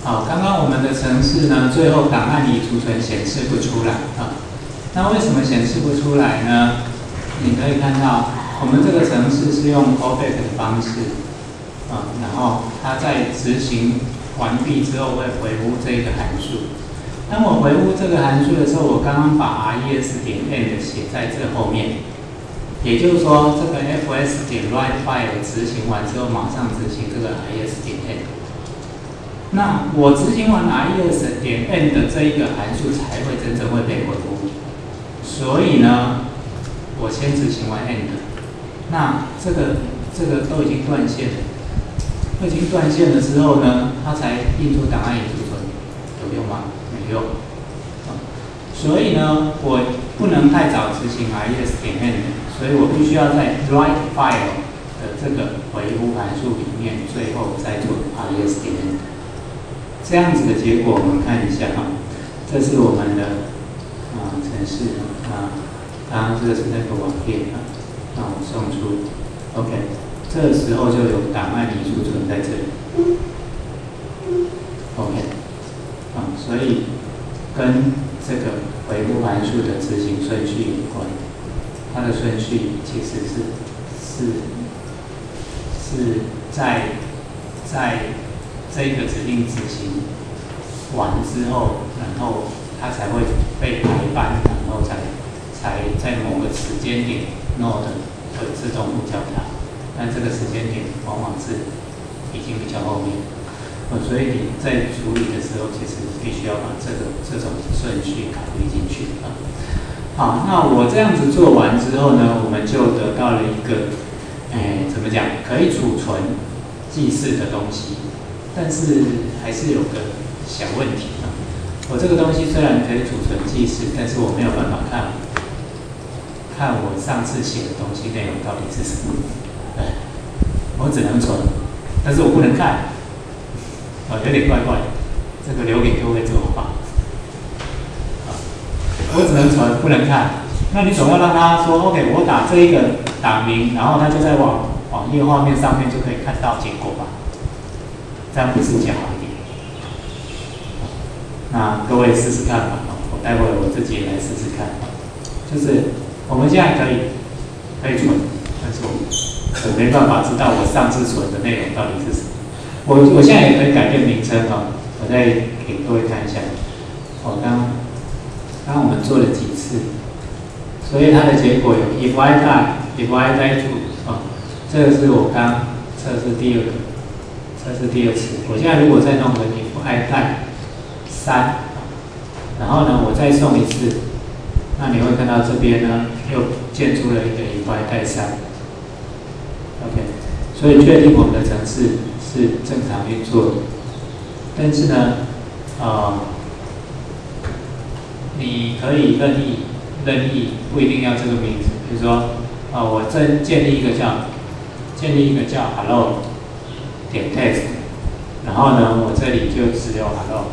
好，刚刚我们的程式呢，最后档案已储存显示不出来啊。那为什么显示不出来呢？你可以看到，我们这个程式是用 callback 的方式啊，然后它在执行完毕之后会回复这个函数。当我回复这个函数的时候，我刚刚把 res.end 写在这后面，也就是说，这个 fs.write_file 执行完之后，马上执行这个 res.end。那我执行完 res.end 的这一个函数才会真正会被回复。所以呢，我先执行完 end， 那这个都已经断线了，都已经断线了之后呢，它才印出档案已储存，有用吗？没用。所以呢，我不能太早执行 res.end， 所以我必须要在 write_file 的这个回复函数里面，最后再做 res.end。这样子的结果，我们看一下哈，这是我们的程式啊，刚刚这个是那个网页啊，那我送出 ，OK， 这时候就有档案已储存在这里 ，OK， 所以跟这个回复函数的执行顺序有关，它的顺序其实是在这个指令执行完之后，然后它才会被排班，然后才在某个时间点 node 会自动呼叫它，但这个时间点往往是已经比较后面，所以你在处理的时候，其实必须要把这种顺序考虑进去啊。好，那我这样子做完之后呢，我们就得到了一个，怎么讲，可以储存记事的东西，但是还是有个小问题啊。我这个东西虽然可以储存记事，但是我没有办法看我上次写的东西内容到底是什么。我只能存，但是我不能看，有点怪怪的。这个留给各位做吧。我只能存，不能看。那你总要让他说 ，OK， 我打这一个档名，然后他就在网页画面上面就可以看到结果吧？这样不是比较好一点？那各位试试看吧。我待会我自己也来试试看。就是我们现在可以存，但是我没办法知道我上次存的内容到底是什么。我现在也可以改变名称哦。我再给各位看一下。刚我们做了几次，所以它的结果有 if I die true 这个是我刚测试第二次。我现在如果再弄个 if I die 3，然后呢我再送一次，那你会看到这边呢又建出了一个 if I die 3。OK， 所以确定我们的程式是正常运作的，但是呢，你可以任意不一定要这个名字，比如说我建立一个叫 hello 点 text， 然后呢我这里就只有 hello，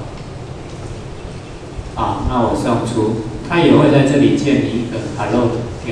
那我送出，它也会在这里建立一个 hello 点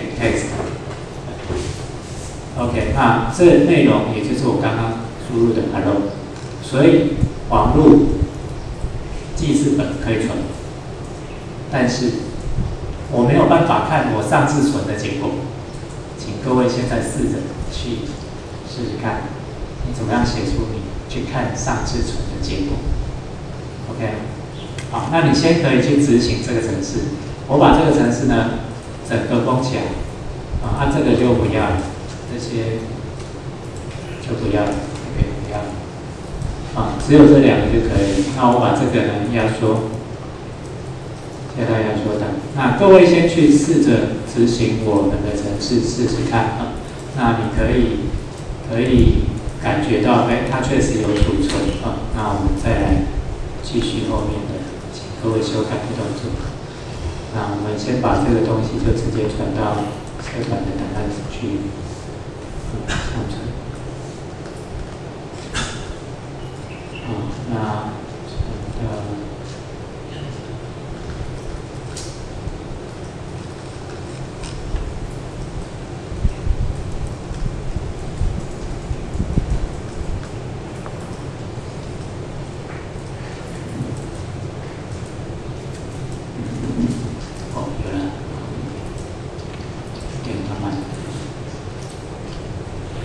text。OK， 那这内容也就是我刚刚输入的 hello， 所以网络记事本可以存。但是我没有办法看我上次存的结果，请各位现在试着去试试看，你怎么样写出你去看上次存的结果 ？OK， 好，那你先可以去执行这个程式。我把这个程式呢整个封起来，这个就不要了，这些就不要了，这个不要了，只有这两个就可以。那我把这个呢压缩。现在要说的，那各位先去试着执行我们的程式试试看啊。那你可以感觉到，它确实有储存啊。那我们再来继续后面的，请各位修改的动作。那我们先把这个东西就直接传到社团的档案去上传。那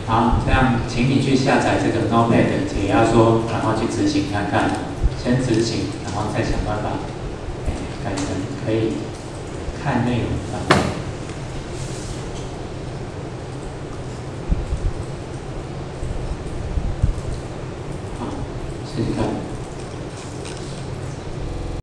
好，这样请你去下载这个 Notepad 解压缩，然后去执行看看，先执行，然后再想办法，改成可以看内容的。